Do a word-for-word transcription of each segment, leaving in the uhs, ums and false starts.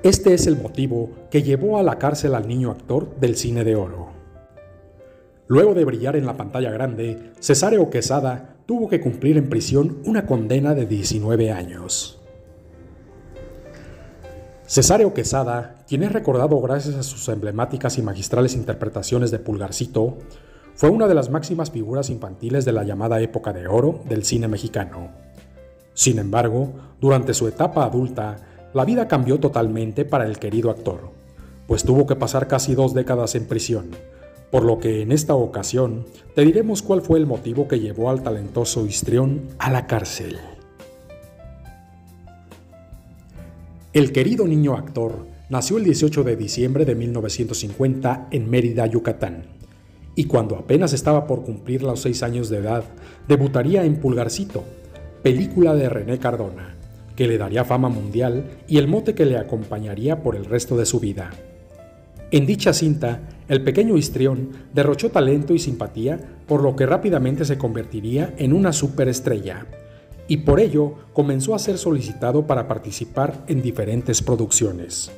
Este es el motivo que llevó a la cárcel al niño actor del cine de oro. Luego de brillar en la pantalla grande, Cesáreo Quesada tuvo que cumplir en prisión una condena de diecinueve años. Cesáreo Quesada, quien es recordado gracias a sus emblemáticas y magistrales interpretaciones de Pulgarcito, fue una de las máximas figuras infantiles de la llamada época de oro del cine mexicano. Sin embargo, durante su etapa adulta, la vida cambió totalmente para el querido actor, pues tuvo que pasar casi dos décadas en prisión, por lo que en esta ocasión te diremos cuál fue el motivo que llevó al talentoso histrión a la cárcel. El querido niño actor nació el dieciocho de diciembre de mil novecientos cincuenta en Mérida, Yucatán, y cuando apenas estaba por cumplir los seis años de edad, debutaría en Pulgarcito, película de René Cardona, que le daría fama mundial y el mote que le acompañaría por el resto de su vida. En dicha cinta, el pequeño histrión derrochó talento y simpatía, por lo que rápidamente se convertiría en una superestrella, y por ello comenzó a ser solicitado para participar en diferentes producciones.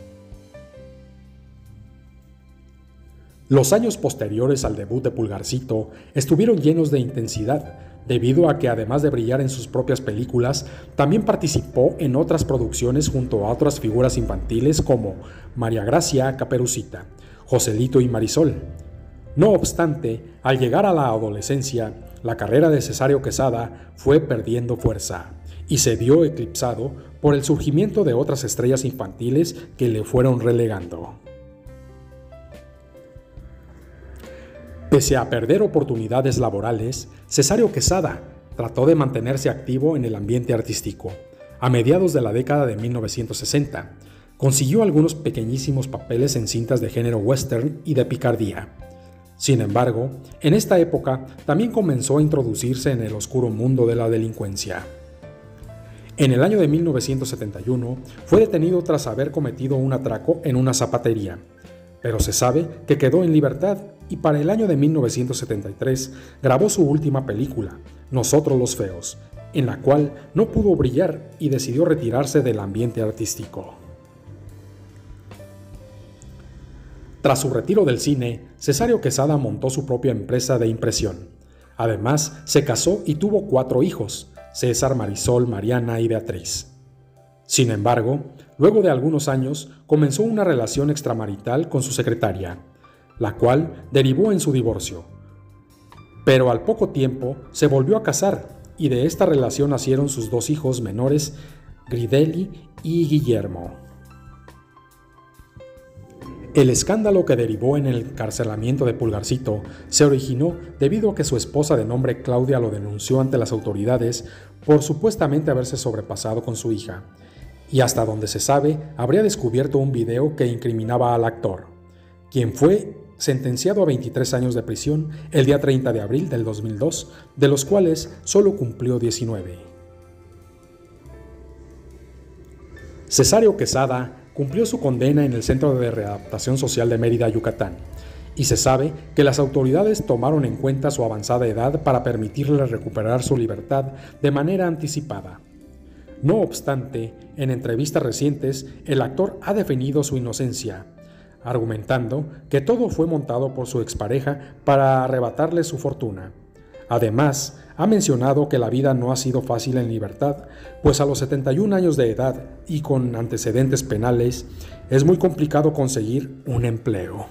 Los años posteriores al debut de Pulgarcito estuvieron llenos de intensidad, debido a que además de brillar en sus propias películas, también participó en otras producciones junto a otras figuras infantiles como María Gracia, Caperucita, Joselito y Marisol. No obstante, al llegar a la adolescencia, la carrera de Cesáreo Quesada fue perdiendo fuerza y se vio eclipsado por el surgimiento de otras estrellas infantiles que le fueron relegando. Pese a perder oportunidades laborales, Cesáreo Quesada trató de mantenerse activo en el ambiente artístico. A mediados de la década de mil novecientos sesenta, consiguió algunos pequeñísimos papeles en cintas de género western y de picardía. Sin embargo, en esta época también comenzó a introducirse en el oscuro mundo de la delincuencia. En el año de mil novecientos setenta y uno fue detenido tras haber cometido un atraco en una zapatería, pero se sabe que quedó en libertad y para el año de mil novecientos setenta y tres grabó su última película, Nosotros los Feos, en la cual no pudo brillar y decidió retirarse del ambiente artístico. Tras su retiro del cine, Cesáreo Quesada montó su propia empresa de impresión. Además, se casó y tuvo cuatro hijos, César, Marisol, Mariana y Beatriz. Sin embargo, luego de algunos años, comenzó una relación extramarital con su secretaria, la cual derivó en su divorcio. Pero al poco tiempo se volvió a casar y de esta relación nacieron sus dos hijos menores, Grideli y Guillermo. El escándalo que derivó en el encarcelamiento de Pulgarcito se originó debido a que su esposa de nombre Claudia lo denunció ante las autoridades por supuestamente haberse sobrepasado con su hija, y hasta donde se sabe habría descubierto un video que incriminaba al actor, quien fue sentenciado a veintitrés años de prisión el día treinta de abril del dos mil dos, de los cuales solo cumplió diecinueve. Cesáreo Quesada cumplió su condena en el Centro de Readaptación Social de Mérida, Yucatán, y se sabe que las autoridades tomaron en cuenta su avanzada edad para permitirle recuperar su libertad de manera anticipada. No obstante, en entrevistas recientes, el actor ha definido su inocencia, argumentando que todo fue montado por su expareja para arrebatarle su fortuna. Además, ha mencionado que la vida no ha sido fácil en libertad, pues a los setenta y un años de edad y con antecedentes penales, es muy complicado conseguir un empleo.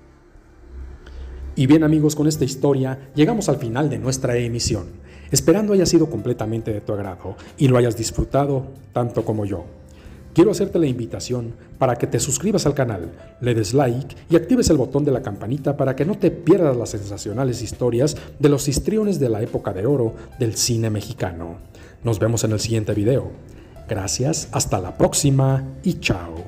Y bien amigos, con esta historia llegamos al final de nuestra emisión, esperando haya sido completamente de tu agrado y lo hayas disfrutado tanto como yo. Quiero hacerte la invitación para que te suscribas al canal, le des like y actives el botón de la campanita para que no te pierdas las sensacionales historias de los histriones de la época de oro del cine mexicano. Nos vemos en el siguiente video. Gracias, hasta la próxima y chao.